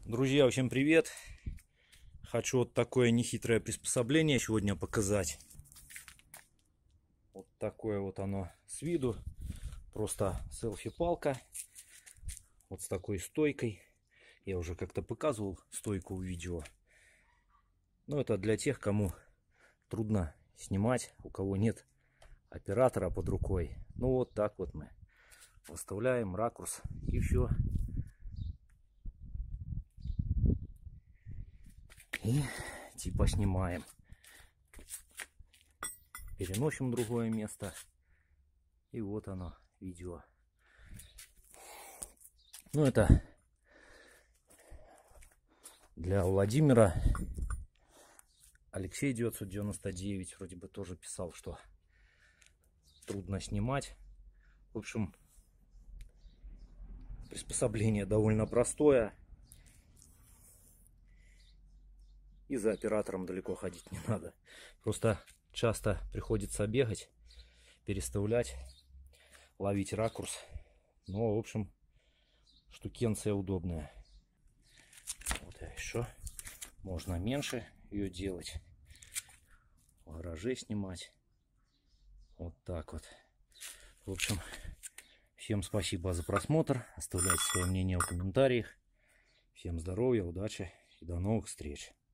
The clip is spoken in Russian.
Друзья, всем привет! Хочу вот такое нехитрое приспособление сегодня показать. Вот такое вот оно с виду. Просто селфи-палка. Вот с такой стойкой. Я уже как-то показывал стойку в видео. Но это для тех, кому трудно снимать, у кого нет оператора под рукой. Ну вот так вот мы выставляем ракурс и все. И типа снимаем. Переносим в другое место. И вот оно, видео. Ну, это для Владимира. Алексей 999 вроде бы тоже писал, что трудно снимать. В общем, приспособление довольно простое. И за оператором далеко ходить не надо. Просто часто приходится бегать, переставлять, ловить ракурс. Но, в общем, штукенция удобная. Вот еще можно меньше ее делать. В гараже снимать. Вот так вот. В общем, всем спасибо за просмотр. Оставляйте свое мнение в комментариях. Всем здоровья, удачи и до новых встреч.